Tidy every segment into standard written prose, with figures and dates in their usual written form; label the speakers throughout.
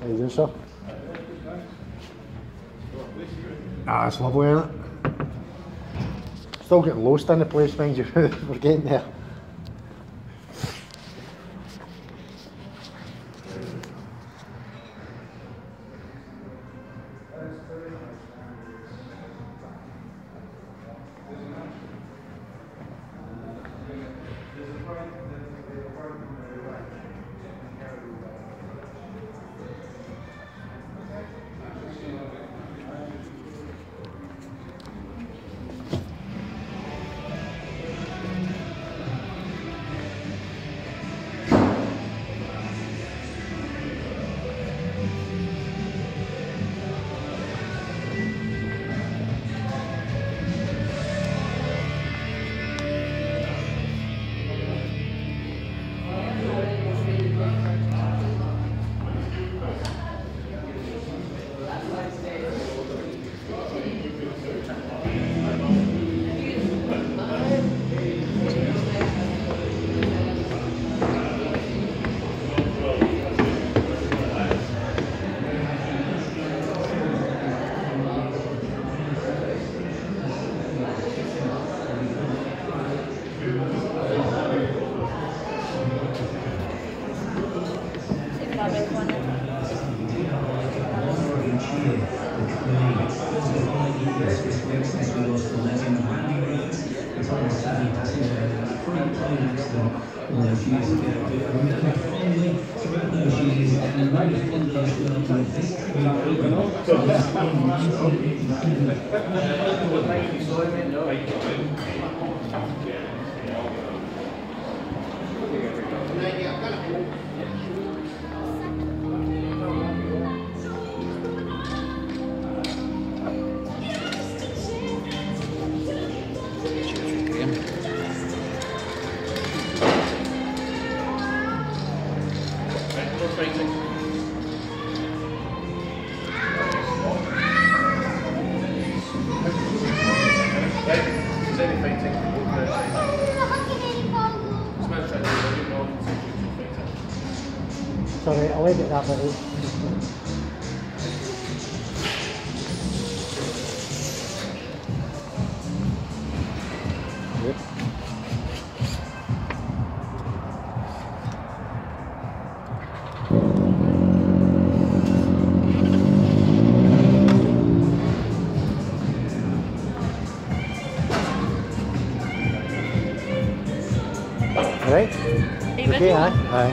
Speaker 1: How you doing, sir? Ah, it's lovely, isn't it? Still getting lost in the place, mind you. We're getting there. Sorry, I'll edit that bit out. Alright? Okay, aye.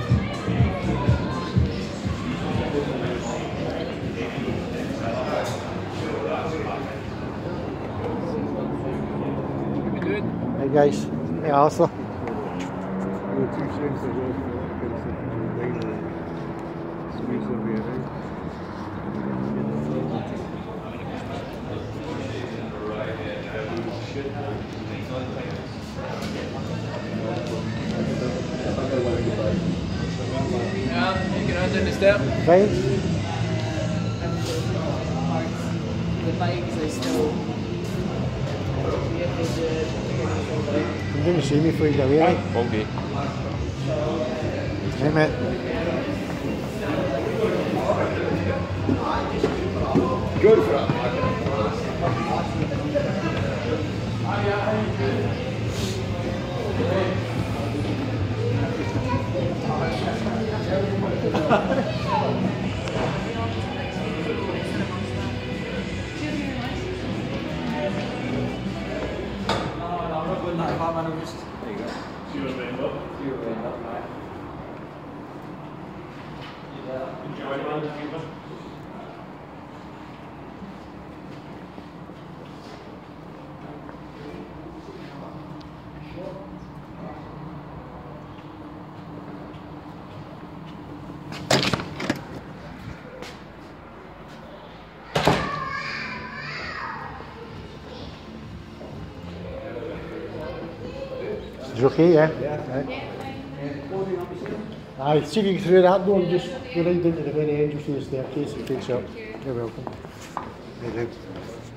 Speaker 1: Hey guys, hey Arthur.
Speaker 2: Yeah, you can undo the step.
Speaker 1: Fine.
Speaker 2: The bikes are still.
Speaker 1: I'm going to see me before you go away, right?
Speaker 3: Okay.
Speaker 1: Hey mate.
Speaker 3: Good for that.
Speaker 1: Is it okay, yeah? Aye, see if you can through that door and just go right down to the very end, you'll see the staircase and takes you up. You're welcome. Right out.